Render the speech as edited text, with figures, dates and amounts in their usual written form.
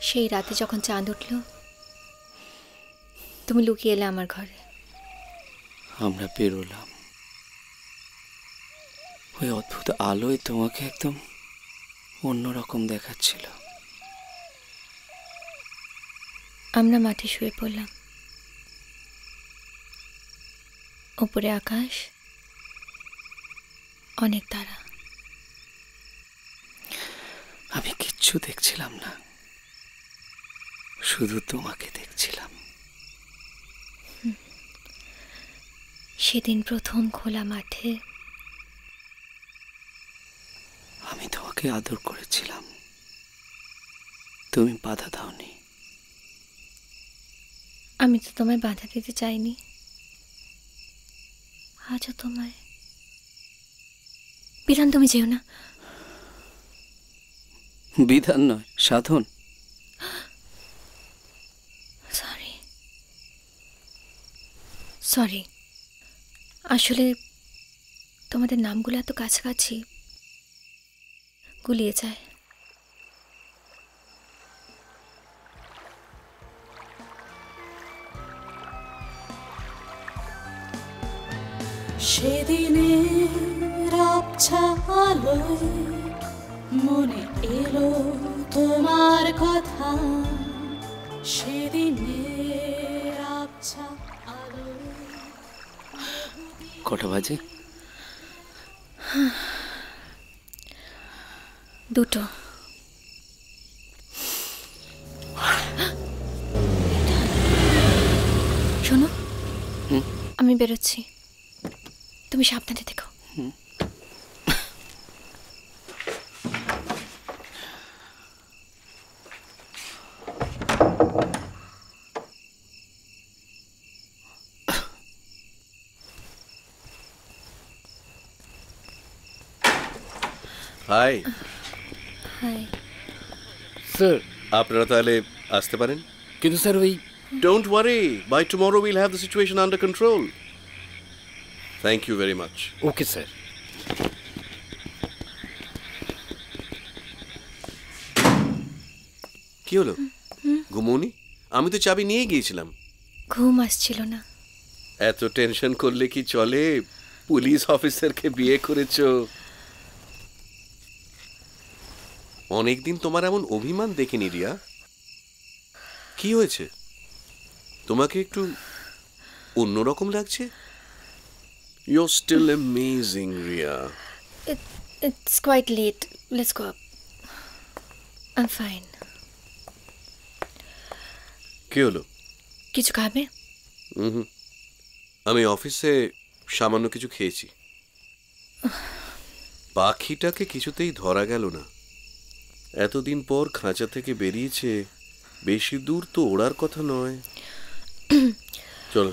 সেই রাতে যখন চাঁদ উঠল তুমি লুকিয়ে এলে আমার ঘরে। আমরা বেরোলাম, ওই অদ্ভুত আলোয় তোমাকে একদম অন্যরকম দেখাচ্ছিল। আমরা মাঠে শুয়ে পড়লাম, উপরে আকাশ, অনেক তারা। আমি কিচ্ছু দেখছিলাম না, শুধু তোমাকে দেখছিলাম। সেদিন প্রথম খোলা মাঠে আমি তোমাকে আদর করেছিলাম, তুমি বাধা দাওনি। আমি তো তোমায় বাধা দিতে চাইনি, আজও তোমায়। বিধান, তুমি যেও না। বিধান নয়, সাধন। সরি সরি, আসলে তোমাদের নামগুলো এত কাছাকাছি গুলিয়ে যায়। সেদিনের আবছা আলোয় মনে এলো তোমার কথা। সেদিনের আবছা আলোয়। কটা বাজে? 2টো। শোনো, আমি বেরোচ্ছি, তুমি সাবধানে থেকো। হাই। হাই স্যার, আপনারা তাহলে আসতে পারেন। কিন্তু স্যার ওই Don't worry, by tomorrow we'll have the situation under control. Thank you very much. Okay sir. কি হলো, ঘুমোনি? আমি তো চাবি নিয়ে গিয়েছিলাম। ঘুম আসছিল না। এত টেনশন করলে কি চলে? পুলিশ অফিসারকে বিয়ে করেছো। অনেকদিন তোমার এমন অভিমান দেখিনি রিয়া। কি হয়েছে? তোমাকে একটু অন্যরকম লাগছে। You're still amazing, Ria. It's quite late. Let's go up. I'm fine. কি হলো? কিছু খাবে? আমি অফিসে সামান্য কিছু খেয়েছি। পাখিটাকে কিছুতেই ধরা গেল না। এতদিন পর খাঁচা থেকে বেরিয়েছে, বেশি দূর তো ওড়ার কথা নয়। চলো।